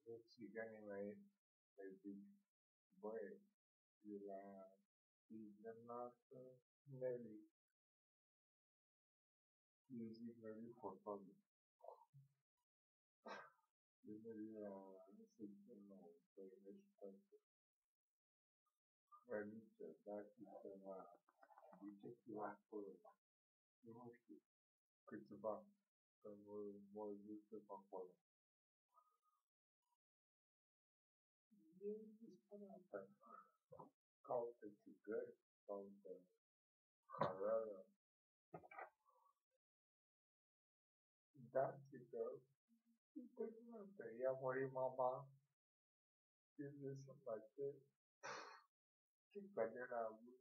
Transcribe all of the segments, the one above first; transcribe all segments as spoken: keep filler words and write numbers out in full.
țiganii mei le zic, băi, de la Ignată Nelly, eu zic Nelly Fotoli. De Nelly la secția nouă, Băinești pentru hrăniță, dați ceva, duceți-vă acolo, nu știu, câțiva, că mă duce pe acolo. E disperată. Caută țigări, caută halala. Dați că interesantă. I-a murit mama timp de sănătate. Ce cădere a avut.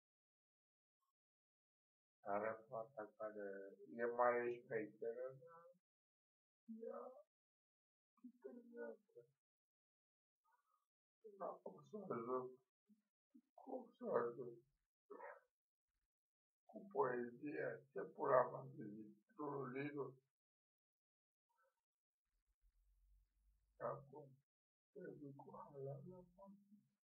Are fata care e mai șmecheră, dar ea interesantă. Dar cum să ajung, cum să ajung cu poezia, ce pula m-am zis, într-un libru. Acum trebuie cu halal la masă.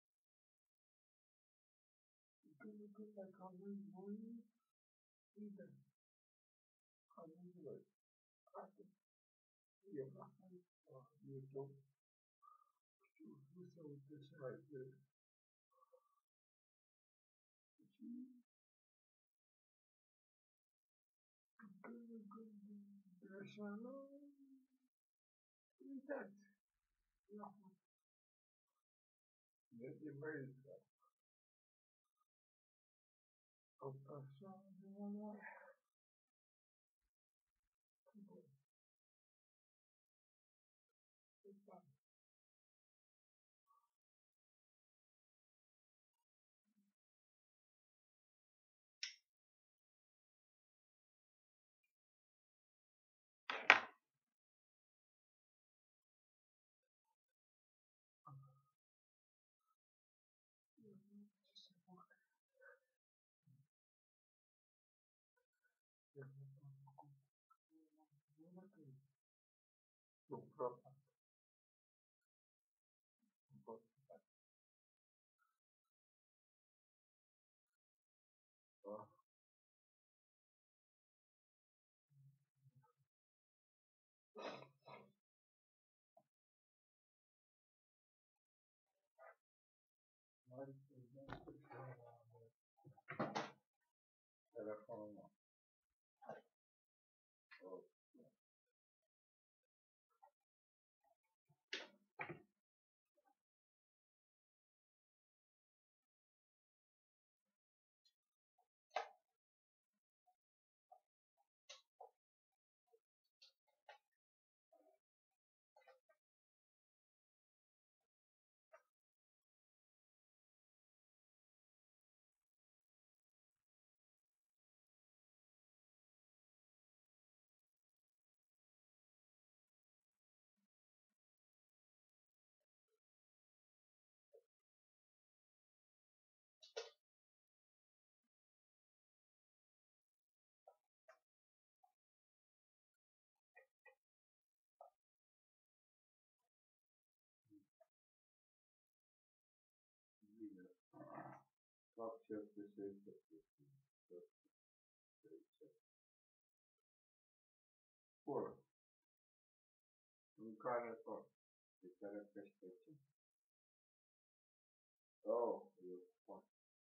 Când când dacă aveți voie, bine, aveți voie. Atât. E la YouTube. Știu, nu se uite și mai de. Și când când așa, uitați. La fel. Ne dimerită. Tot așa de valoare. Bun. Uitați. Ce se fac? Ce se fac acum? Nu mă trebuie. Nu vreau. Nu pot. Da. Mai telefonul meu. Bine. Fac șapte șaizeci. Bun. Mâncare tot. De care pește ce? Oh, eu fac.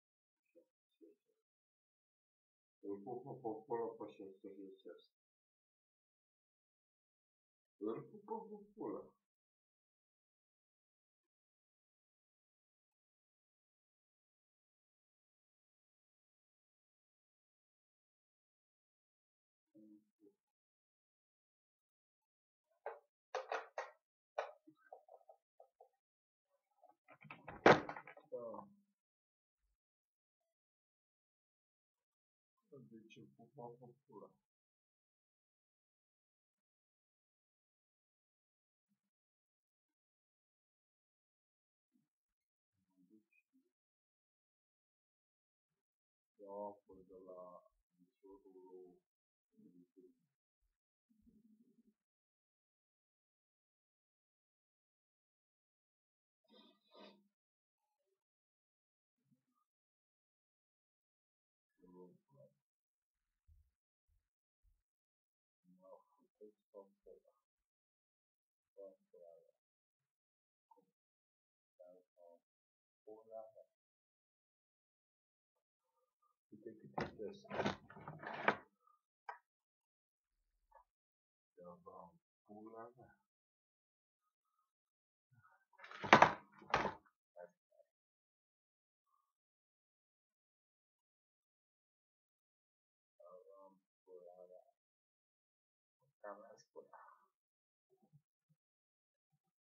Îl pupă pe acolo pe șapte șaizeci. Îl pupă pe pulă. Da. Deci îl pupă pe pulă. Iau apă de la mișorul lui You think you take this of um, Pulana.